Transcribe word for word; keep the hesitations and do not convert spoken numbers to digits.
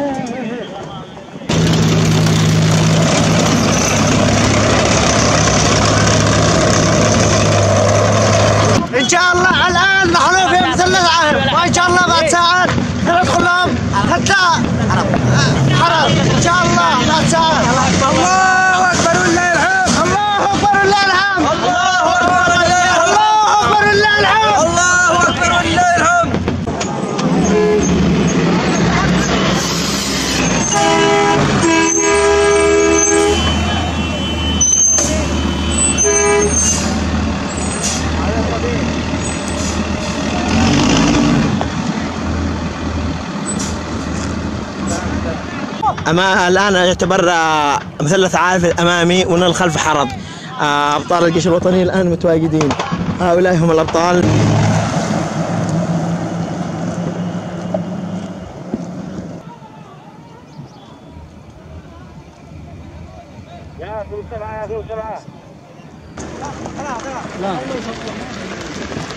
ان شاء الله الان نحن في مثلث عهد، وان شاء الله بعد ساعات ندخل لهم حتى حرب ان شاء الله بعد ساعات. الله اكبر ولله الحمد. الله اكبر ولله الحمد. الله اكبر ولله الحمد. الله اكبر ولله الحمد. أما الآن يعتبر مثلث عارف الأمامي ومن الخلف حرب. أبطال الجيش الوطني الآن متواجدين، هؤلاء هم الأبطال. يا سبعة يا سبعة. لا